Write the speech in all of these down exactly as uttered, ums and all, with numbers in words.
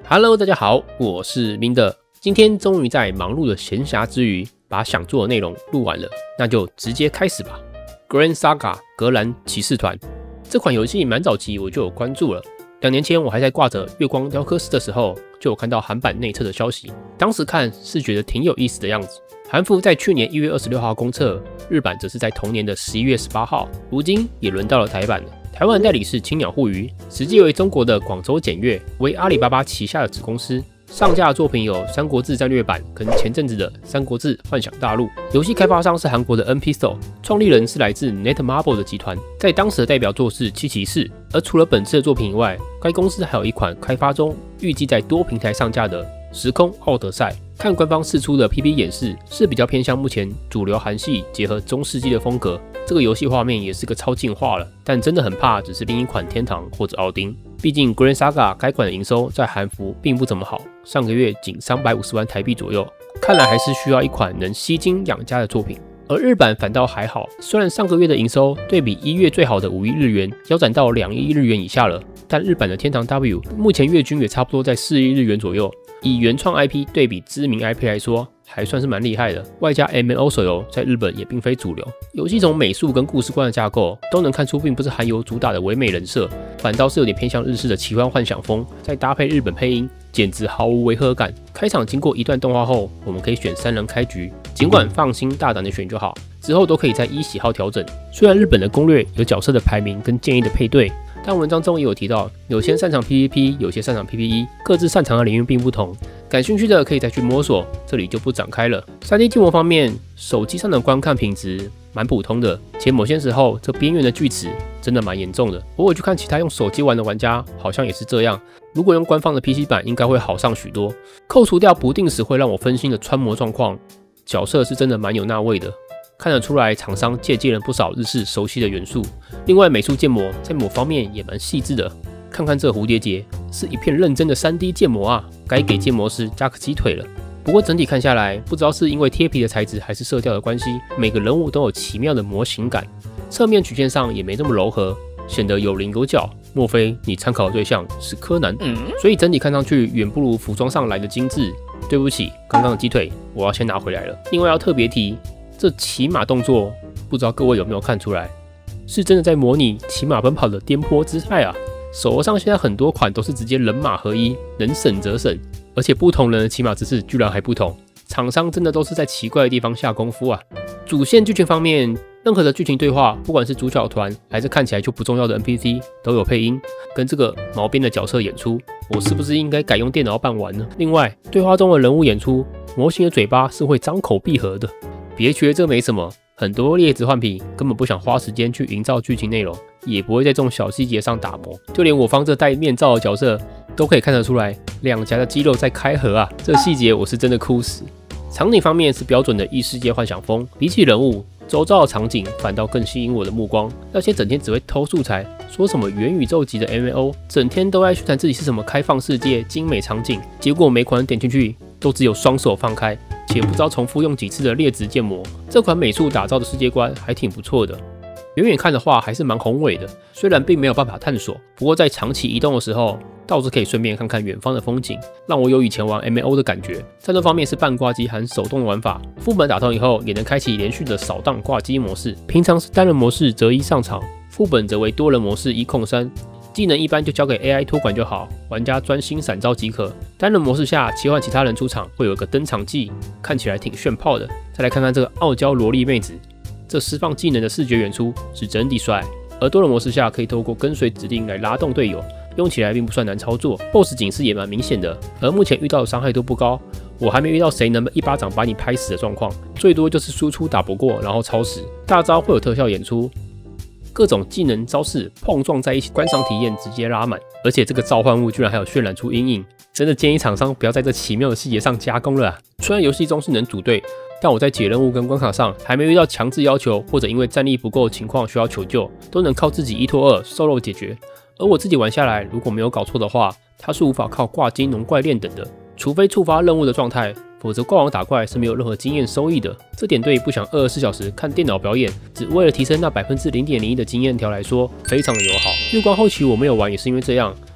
Hello， 大家好，我是明德。今天终于在忙碌的闲暇之余，把想做的内容录完了，那就直接开始吧。Grand Saga 格兰骑士团这款游戏蛮早期我就有关注了，两年前我还在挂着月光雕刻师的时候，就有看到韩版内测的消息，当时看是觉得挺有意思的样子。韩服在去年一月二十六号公测，日版则是在同年的十一月十八号，如今也轮到了台版了。台湾代理是青鸟互娱，实际为中国的广州检阅，为阿里巴巴旗下的子公司。上架的作品有《三国志战略版》跟前阵子的《三国志幻想大陆》。游戏开发商是韩国的 N Pixel， 创立人是来自 Netmarble 的集团，在当时的代表作是七骑士。而除了本次的作品以外，该公司还有一款开发中，预计在多平台上架的《时空奥德赛》。看官方释出的 P P 演示，是比较偏向目前主流韩系结合中世纪的风格。这个游戏画面也是个超进化了，但真的很怕只是另一款天堂或者奥丁。毕竟 Grand Saga 该款的营收在韩服并不怎么好，上个月仅三百五十万台币左右，看来还是需要一款能吸金养家的作品。而日版反倒还好，虽然上个月的营收对比一月最好的五亿日元腰斩到两亿日元以下了，但日版的天堂 W 目前月均也差不多在四亿日元左右。以原创 I P 对比知名 I P 来说，还算是蛮厉害的。外加 M M O 手游在日本也并非主流，游戏从美术跟故事观的架构都能看出，并不是韩游主打的唯美人设，反倒是有点偏向日式的奇幻幻想风，再搭配日本配音，简直毫无违和感。开场经过一段动画后，我们可以选三人开局，尽管放心大胆的选就好，之后都可以再依喜好调整。虽然日本的攻略有角色的排名跟建议的配对，但文章中也有提到，有些擅长 P V P， 有些擅长 P V E， 各自擅长的领域并不同。感兴趣的可以再去摸索，这里就不展开了。三 D 建模方面，手机上的观看品质蛮普通的，且某些时候这边缘的锯齿真的蛮严重的。偶尔去看其他用手机玩的玩家，好像也是这样。如果用官方的 P C 版，应该会好上许多。扣除掉不定时会让我分心的穿模状况，角色是真的蛮有那味的。看得出来，厂商借鉴了不少日式熟悉的元素。另外，美术建模在某方面也蛮细致的。看看这蝴蝶结，是一片认真的 三 D 建模啊，该给建模师加个鸡腿了。不过整体看下来，不知道是因为贴皮的材质还是色调的关系，每个人物都有奇妙的模型感，侧面曲线上也没这么柔和，显得有棱有角。莫非你参考的对象是柯南？嗯、所以整体看上去远不如服装上来的精致。对不起，刚刚的鸡腿我要先拿回来了。另外要特别提，这骑马动作，不知道各位有没有看出来，是真的在模拟骑马奔跑的颠簸姿态啊！手游上现在很多款都是直接人马合一，能省则省，而且不同人的骑马姿势居然还不同，厂商真的都是在奇怪的地方下功夫啊！主线剧情方面，任何的剧情对话，不管是主角团还是看起来就不重要的 N P C， 都有配音，跟这个毛边的角色演出，我是不是应该改用电脑办完呢？另外，对话中的人物演出，模型的嘴巴是会张口闭合的。别觉得这没什么，很多劣质换皮根本不想花时间去营造剧情内容，也不会在这种小细节上打磨。就连我方这戴面罩的角色，都可以看得出来两颊的肌肉在开合啊！这细节我是真的哭死。场景方面是标准的异世界幻想风，比起人物，周遭的场景反倒更吸引我的目光。那些整天只会偷素材，说什么元宇宙级的 M M O， 整天都在宣传自己是什么开放世界、精美场景，结果每款点进去都只有双手放开，且不知道重复用几次的劣质建模。这款美术打造的世界观还挺不错的，远远看的话还是蛮宏伟的。虽然并没有办法探索，不过在长期移动的时候，倒是可以顺便看看远方的风景，让我有以前玩 M M O 的感觉。战斗方面是半挂机含手动的玩法，副本打通以后也能开启连续的扫荡挂机模式。平常是单人模式择一上场，副本则为多人模式一控三。技能一般就交给 A I 托管就好，玩家专心闪招即可。单人模式下切换其他人出场会有一个登场技，看起来挺炫炮的。再来看看这个傲娇萝莉妹子，这释放技能的视觉演出是真的帅。而多人模式下可以透过跟随指令来拉动队友，用起来并不算难操作。B O S S 警示也蛮明显的，而目前遇到的伤害都不高，我还没遇到谁能一巴掌把你拍死的状况，最多就是输出打不过然后超时。大招会有特效演出。各种技能招式碰撞在一起，观赏体验直接拉满，而且这个召唤物居然还有渲染出阴影，真的建议厂商不要在这奇妙的细节上加工了啊！虽然游戏中是能组队，但我在解任务跟关卡上还没遇到强制要求，或者因为战力不够的情况需要求救，都能靠自己一拖二 solo 解决。而我自己玩下来，如果没有搞错的话，它是无法靠挂金龙怪练等的，除非触发任务的状态。否则挂网打怪是没有任何经验收益的。这点对于不想二十四小时看电脑表演，只为了提升那 百分之零点零一 的经验条来说，非常的友好。月光后期我没有玩也是因为这样，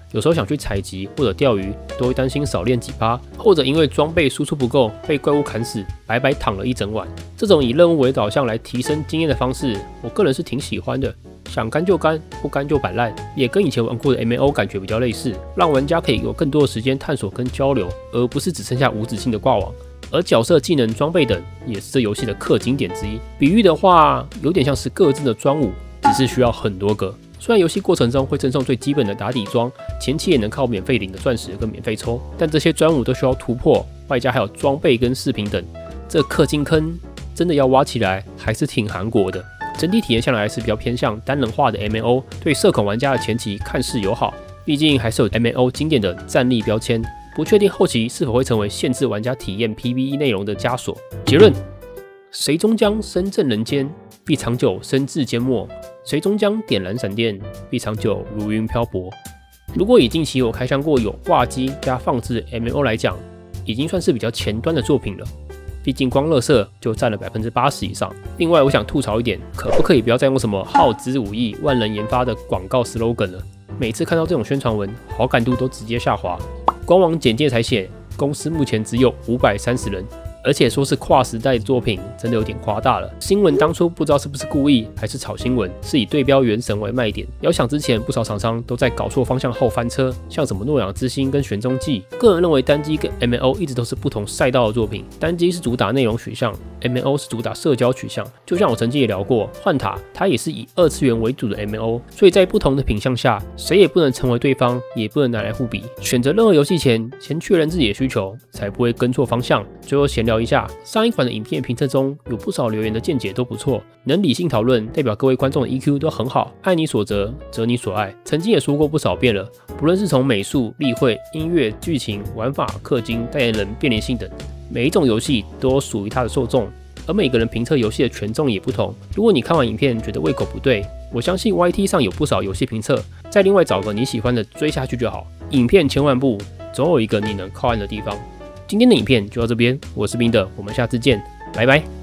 有时候想去采集或者钓鱼，都会担心少练几趴，或者因为装备输出不够被怪物砍死，白白躺了一整晚。这种以任务为导向来提升经验的方式，我个人是挺喜欢的。想干就干，不干就摆烂，也跟以前玩过的 M M O 感觉比较类似，让玩家可以有更多的时间探索跟交流，而不是只剩下无止境的挂网。而角色技能、装备等也是这游戏的氪金点之一。比喻的话，有点像是各自的专武，只是需要很多个。虽然游戏过程中会赠送最基本的打底装，前期也能靠免费领的钻石跟免费抽，但这些专武都需要突破，外加还有装备跟饰品等，这氪金坑真的要挖起来，还是挺韩国的。整体体验下来是比较偏向单人化的 M M O， 对社恐玩家的前期看似友好，毕竟还是有 M M O 经典的战力标签，不确定后期是否会成为限制玩家体验 P V E 内容的枷锁。结论：谁终将身正人间，必长久身至缄默；谁终将点燃闪电，必长久如云漂泊。如果以近期我开箱过有挂机加放置的 M M O 来讲，已经算是比较前端的作品了。毕竟光垃圾就占了 百分之八十 以上。另外，我想吐槽一点，可不可以不要再用什么耗资五亿、万人研发的广告 slogan 了？每次看到这种宣传文，好感度都直接下滑。官网简介才写，公司目前只有五百三十人。而且说是跨时代作品，真的有点夸大了。新闻当初不知道是不是故意，还是炒新闻，是以对标原神为卖点。遥想之前，不少厂商都在搞错方向后翻车，像什么诺亚之心跟玄宗记。个人认为，单机跟 M M O 一直都是不同赛道的作品。单机是主打内容取向 ，M M O 是主打社交取向。就像我曾经也聊过，幻塔它也是以二次元为主的 M M O， 所以在不同的品项下，谁也不能成为对方，也不能拿来互比。选择任何游戏前，先确认自己的需求，才不会跟错方向。最后闲聊一下，上一款的影片评测中有不少留言的见解都不错，能理性讨论，代表各位观众的 E Q 都很好。爱你所择，择你所爱。曾经也说过不少遍了，不论是从美术、例会、音乐、剧情、玩法、氪金、代言人、便利性等，每一种游戏都有属于它的受众，而每个人评测游戏的权重也不同。如果你看完影片觉得胃口不对，我相信 Y T 上有不少游戏评测，再另外找个你喜欢的追下去就好。影片千万部，总有一个你能靠岸的地方。今天的影片就到这边，我是冰的，我们下次见，拜拜。